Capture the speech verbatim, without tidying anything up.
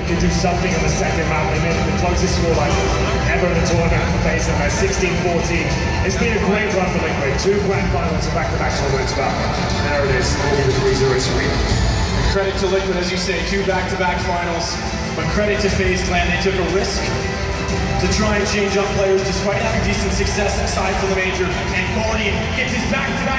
could do something on the second round limit. The closest scoreline ever in the tournament for FaZe, and they're sixteen fourteen. It's been a great run for Liquid. Two grand finals and back-to-back tournaments, but there it is. three zero sweep. Credit to Liquid, as you say, two back-to-back finals. But credit to FaZe Clan, they took a risk to try and change up players despite having decent success aside from the major. And Guardian gets his back-to-back